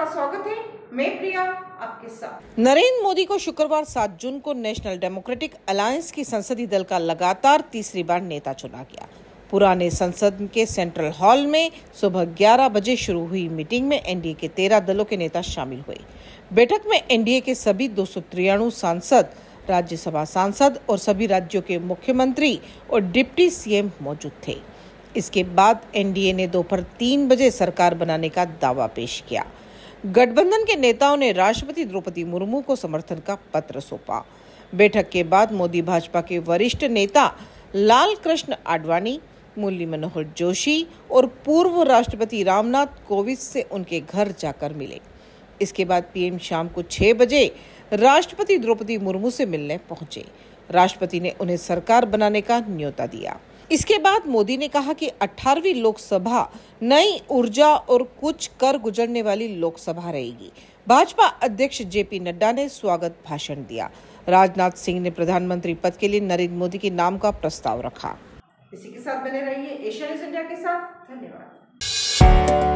आपका स्वागत है। मैं प्रिया आपके साथ। नरेंद्र मोदी को शुक्रवार 7 जून को नेशनल डेमोक्रेटिक अलायंस की संसदीय दल का लगातार तीसरी बार नेता चुना गया। पुराने संसद के सेंट्रल हॉल में सुबह 11 बजे शुरू हुई मीटिंग में एनडीए के 13 दलों के नेता शामिल हुए। बैठक में एनडीए के सभी 293 सांसद, राज्यसभा सांसद और सभी राज्यों के मुख्यमंत्री और डिप्टी सीएम मौजूद थे। इसके बाद एनडीए ने दोपहर 3 बजे सरकार बनाने का दावा पेश किया। गठबंधन के नेताओं ने राष्ट्रपति द्रौपदी मुर्मू को समर्थन का पत्र सौंपा। बैठक के बाद मोदी भाजपा के वरिष्ठ नेता लाल कृष्ण आडवाणी, मुरली मनोहर जोशी और पूर्व राष्ट्रपति रामनाथ कोविंद से उनके घर जाकर मिले। इसके बाद पीएम शाम को 6 बजे राष्ट्रपति द्रौपदी मुर्मू से मिलने पहुंचे। राष्ट्रपति ने उन्हें सरकार बनाने का न्योता दिया। इसके बाद मोदी ने कहा कि 18वीं लोकसभा नई ऊर्जा और कुछ कर गुजरने वाली लोकसभा रहेगी। भाजपा अध्यक्ष जेपी नड्डा ने स्वागत भाषण दिया। राजनाथ सिंह ने प्रधानमंत्री पद के लिए नरेंद्र मोदी के नाम का प्रस्ताव रखा। इसी के साथ बने रहिए एशिया न्यूज़ इंडिया के साथ। धन्यवाद।